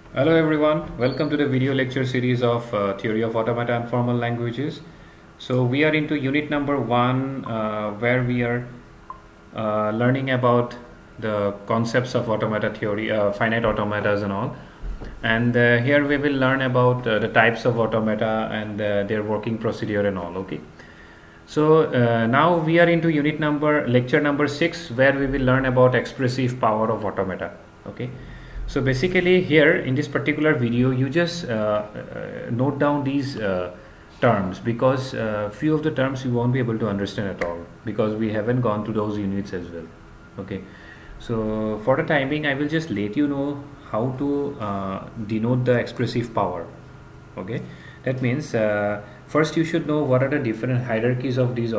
Hello everyone, welcome to the video lecture series of Theory of Automata and Formal Languages. So we are into unit number 1 where we are learning about the concepts of automata theory, finite automatas and all. And here we will learn about the types of automata and their working procedure and all, okay. So now we are into lecture number 6 where we will learn about expressive power of automata, okay. So basically here in this particular video you just note down these terms because few of the terms you won't be able to understand at all because we haven't gone to those units as well, okay. So for the time being I will just let you know how to denote the expressive power, okay. That means first you should know what are the different hierarchies of these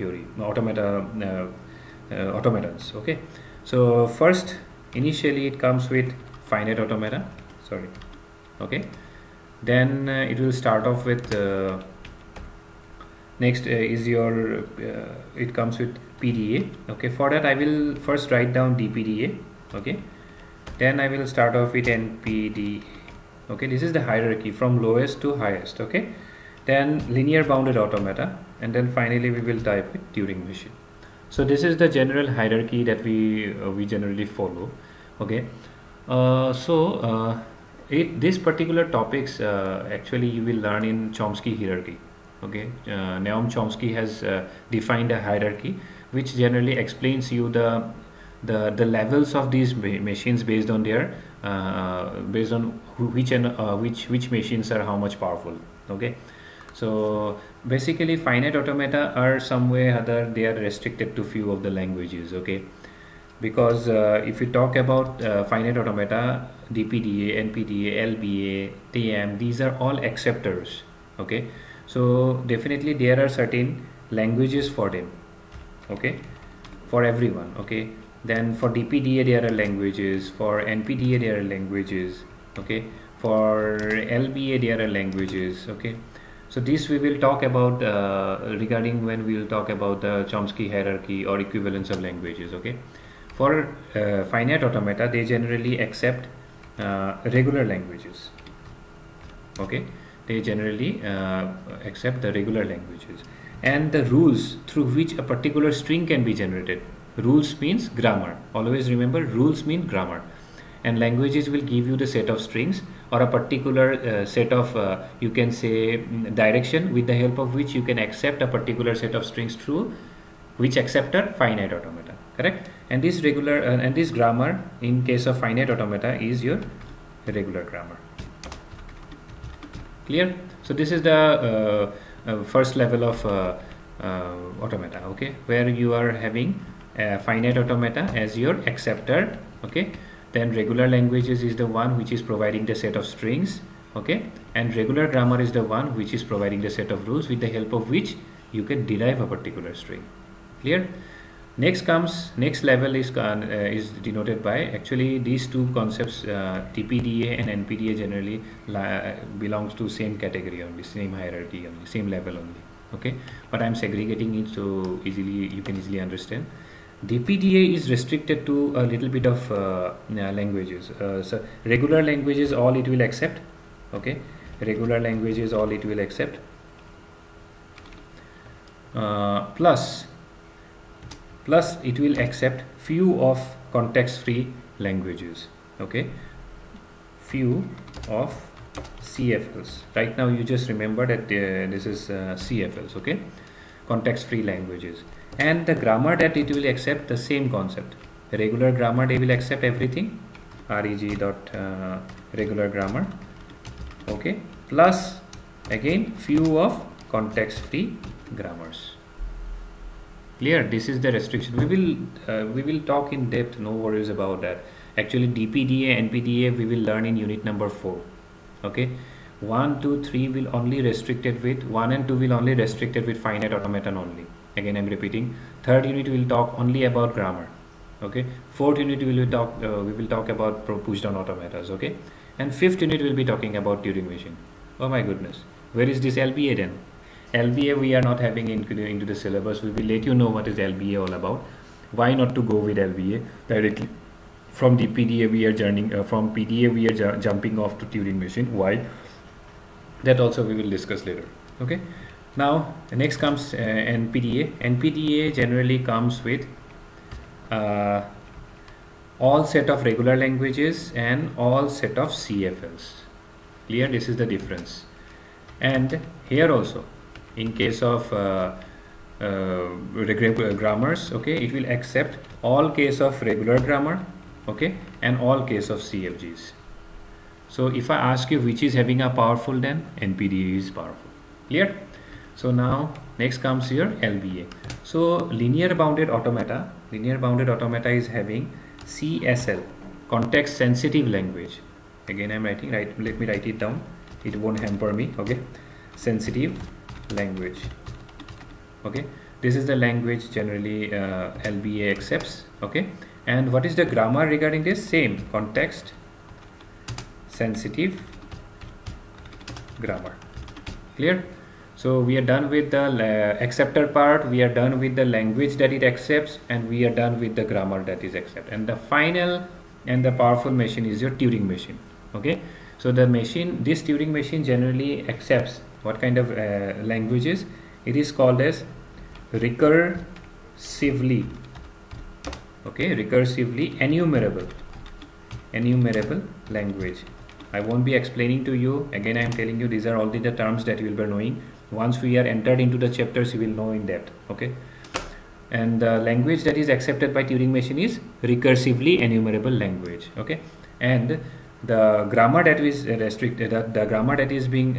automatons, okay. So first initially it comes with finite automata, okay. Then it will start off with next is your it comes with PDA, okay. For that I will first write down DPDA, okay. Then I will start off with NPDA, okay. This is the hierarchy from lowest to highest, okay. Then linear bounded automata, and then finally we will type with Turing machine. So this is the general hierarchy that we generally follow, okay. This particular topics actually you will learn in Chomsky hierarchy, okay. Noam Chomsky has defined a hierarchy which generally explains you the levels of these machines based on their based on which machines are how much powerful, okay. So basically finite automata are some way or other they are restricted to few of the languages, okay. Because if you talk about finite automata, DPDA, NPDA, LBA, TM, these are all acceptors, okay. So definitely there are certain languages for them, okay, for everyone, okay. Then for DPDA there are languages, for NPDA there are languages, okay, for LBA there are languages, okay. So this we will talk about regarding when we will talk about the Chomsky hierarchy or equivalence of languages, okay. For finite automata they generally accept regular languages, okay. They generally accept the regular languages and the rules through which a particular string can be generated. Rules means grammar, always remember rules mean grammar, and languages will give you the set of strings or a particular set of you can say direction with the help of which you can accept a particular set of strings through which acceptor finite automata, correct. And this regular and this grammar in case of finite automata is your regular grammar, clear. So this is the first level of automata, okay, where you are having finite automata as your acceptor, okay. Then regular languages is the one which is providing the set of strings, okay, and regular grammar is the one which is providing the set of rules with the help of which you can derive a particular string, clear. Next level is denoted by actually these two concepts, TPDA and NPDA generally belongs to same category only, same hierarchy only, same level only, okay. But I'm segregating it so you can easily understand. DPDA is restricted to a little bit of languages. So regular languages all it will accept, okay. Regular languages all it will accept. Plus it will accept few of context-free languages, okay. Few of CFLs. Right now you just remember that this is CFLs, okay, context-free languages. And the grammar that it will accept the same concept. Regular grammar they will accept everything, reg dot regular grammar, okay, plus again few of context-free grammars, clear. This is the restriction. We will talk in depth, no worries about that. Actually DPDA, NPDA we will learn in unit number 4, okay. 1, 2, 3 will only restricted with 1 and 2 will only restricted with finite automaton only. Again I'm repeating, third unit will talk only about grammar, okay. Fourth unit we will talk about push down automatas, okay. And fifth unit will be talking about Turing machine. Oh my goodness, where is this LBA then? LBA we are not having into the syllabus. We will let you know what is LBA all about. Why not to go with LBA directly? from the PDA we are journeying from PDA we are jumping off to Turing machine. Why? That also we will discuss later. Okay. Now next comes NPDA. NPDA generally comes with all set of regular languages and all set of CFLs. Clear? This is the difference. And here also, in case of regular grammars, okay, it will accept all case of regular grammar, okay, and all case of CFGs. So if I ask you which is having a powerful, then NPDA is powerful. Clear? So now next comes here LBA. So linear bounded automata. Linear bounded automata is having CSL, context sensitive language. Again I'm writing, right, let me write it down, it won't hamper me. Okay, sensitive language. Okay, this is the language generally LBA accepts. Okay, and what is the grammar regarding this? Same, context sensitive grammar. Clear? So we are done with the acceptor part, we are done with the language that it accepts, and we are done with the grammar that is accepted. And the final and the powerful machine is your Turing machine. Okay, so the machine, this Turing machine generally accepts what kind of languages? It is called as recursively. Okay, recursively enumerable language. I won't be explaining to you. Again, I am telling you these are all the terms that you will be knowing. Once we are entered into the chapters, you will know in depth. Okay, and the language that is accepted by Turing machine is recursively enumerable language. Okay, and the grammar that is restricted, the grammar that is being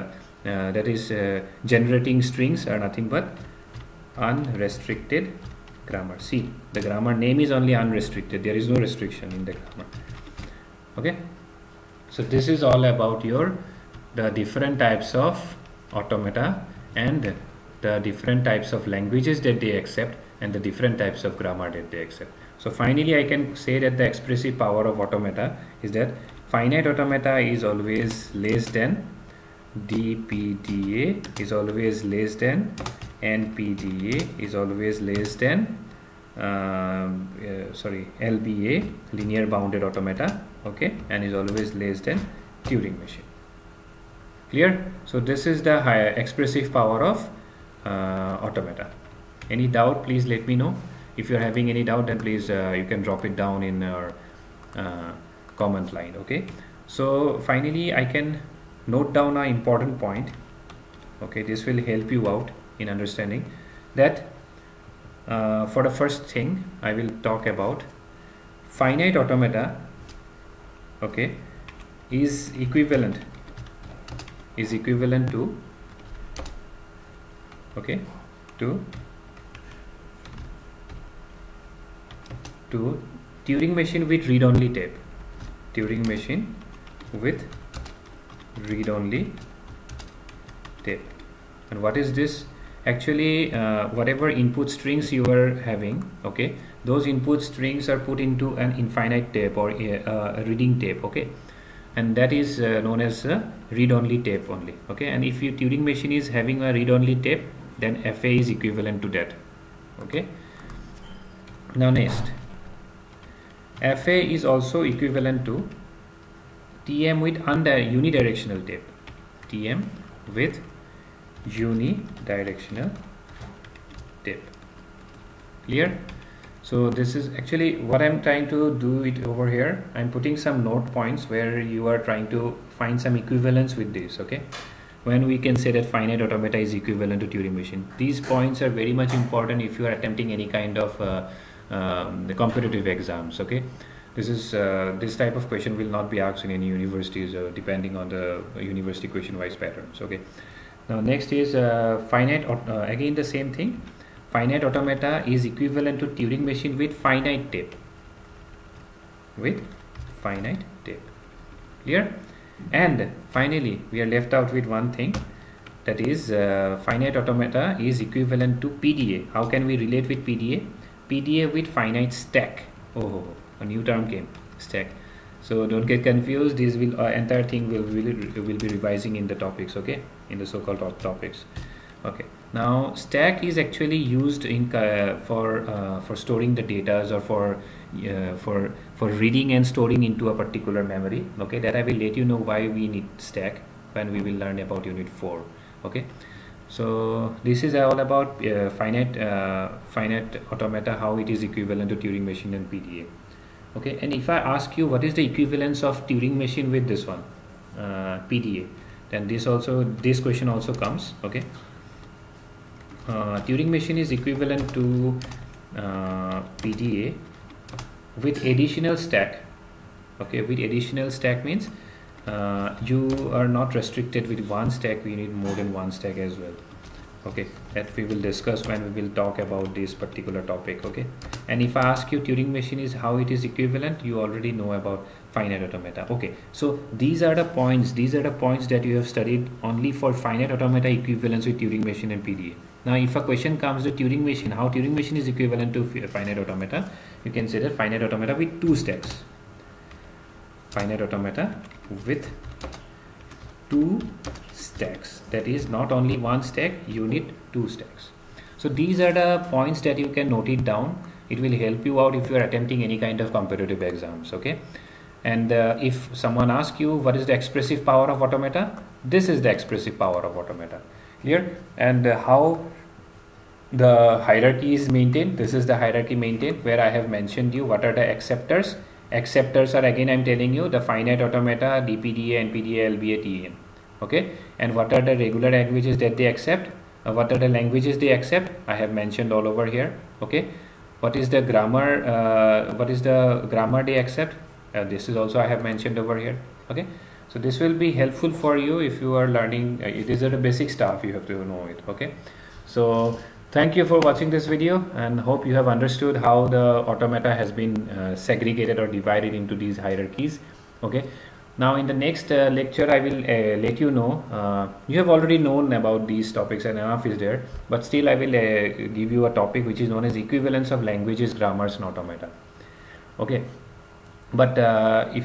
generating strings are nothing but unrestricted grammar. See, the grammar name is only unrestricted. There is no restriction in the grammar. Okay, so this is all about the different types of automata and the different types of languages that they accept and the different types of grammar that they accept. So finally I can say that the expressive power of automata is that finite automata is always less than DPDA, is always less than NPDA, is always less than LBA, linear bounded automata, okay, and is always less than Turing machine. Clear? So this is the expressive power of automata. Any doubt, please let me know. If you're having any doubt, then please you can drop it down in our comment line. Okay, so finally I can note down an important point. Okay, this will help you out in understanding that for the first thing I will talk about finite automata. Okay, is equivalent to, okay, to Turing machine with read-only tape. Turing machine with read-only tape. And what is this? Actually, whatever input strings you are having, okay, those input strings are put into an infinite tape or a reading tape. Okay, and that is known as a read-only tape only. Okay, and if your Turing machine is having a read-only tape, then FA is equivalent to that. Okay, now next, FA is also equivalent to TM with unidirectional tape. TM with unidirectional tape. Clear? So this is actually what I'm trying to do it over here. I'm putting some note points where you are trying to find some equivalence with this. Okay, when we can say that finite automata is equivalent to Turing machine. These points are very much important if you are attempting any kind of the competitive exams. Okay, this is this type of question will not be asked in any universities depending on the university question wise patterns. Okay, now next is finite again the same thing. Finite automata is equivalent to Turing machine with finite tape. With finite tape. Clear? And finally we are left out with one thing, that is finite automata is equivalent to PDA. How can we relate with PDA? PDA with finite stack. Oh, a new term came, stack. So don't get confused. This will entire thing will be revising in the topics. Okay, in the so-called topics. Okay, now stack is actually used in for storing the data or for for reading and storing into a particular memory. Okay, that I will let you know why we need stack when we will learn about unit 4. Okay, so this is all about finite automata, how it is equivalent to Turing machine and PDA. Okay, and if I ask you what is the equivalence of Turing machine with this one, PDA, then this question also comes. Okay, Turing machine is equivalent to PDA with additional stack. Okay, with additional stack means you are not restricted with one stack, we need more than one stack as well. Okay, that we will discuss when we will talk about this particular topic. Okay, and if I ask you Turing machine is how it is equivalent, you already know about finite automata. Okay, so these are the points that you have studied only for finite automata equivalence with Turing machine and PDA. Now if a question comes to Turing machine, how Turing machine is equivalent to finite automata, you can say that finite automata with two stacks. Finite automata with two stacks, that is not only one stack, you need two stacks. So these are the points that you can note it down. It will help you out if you are attempting any kind of competitive exams. Okay, and if someone asks you what is the expressive power of automata, this is the expressive power of automata. Clear? And how the hierarchy is maintained, this is the hierarchy maintained, where I have mentioned you what are the acceptors. Acceptors are, again I'm telling you, the finite automata, DPDA, NPDA, LBA, TEM. Okay, and what are the regular languages that they accept, what are the languages they accept, I have mentioned all over here. Okay, what is the grammar, they accept, this is also I have mentioned over here. Okay, so this will be helpful for you if you are learning. These are the basic stuff, you have to know it. Okay, so thank you for watching this video, and hope you have understood how the automata has been segregated or divided into these hierarchies. Okay, now in the next lecture I will let you know, you have already known about these topics and enough is there, but still I will give you a topic which is known as equivalence of languages, grammars and automata. Okay, but if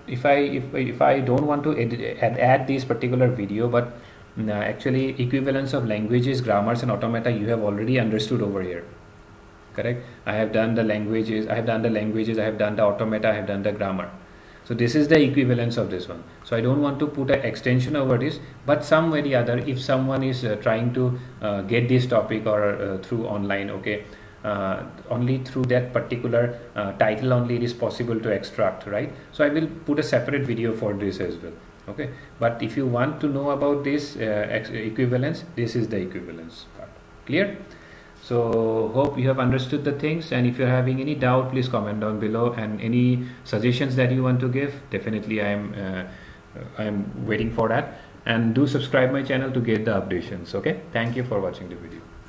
I don't want to add this particular video, but actually equivalence of languages, grammars and automata you have already understood over here. Correct? I have done the languages, I have done the automata, I have done the grammar. So this is the equivalence of this one. So I don't want to put an extension over this, but some way or the other, if someone is trying to get this topic or through online, okay, only through that particular title only it is possible to extract, right? So I will put a separate video for this as well. Okay, but if you want to know about this equivalence, this is the equivalence part. Clear? So hope you have understood the things, and if you're having any doubt, please comment down below, and any suggestions that you want to give, definitely I am waiting for that. And do subscribe my channel to get the updates. Okay, thank you for watching the video.